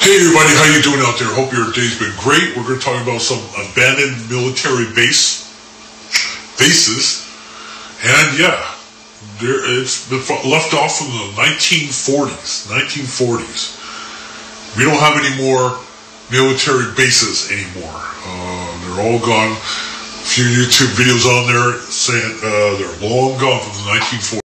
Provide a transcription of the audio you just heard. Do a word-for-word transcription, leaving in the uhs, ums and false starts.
Hey everybody, how you doing out there? Hope your day's been great. We're going to talk about some abandoned military base bases, and yeah, there it's been left off from the nineteen forties. nineteen forties. We don't have any more military bases anymore. Uh, they're all gone. A few YouTube videos on there saying uh, they're long gone from the nineteen forties.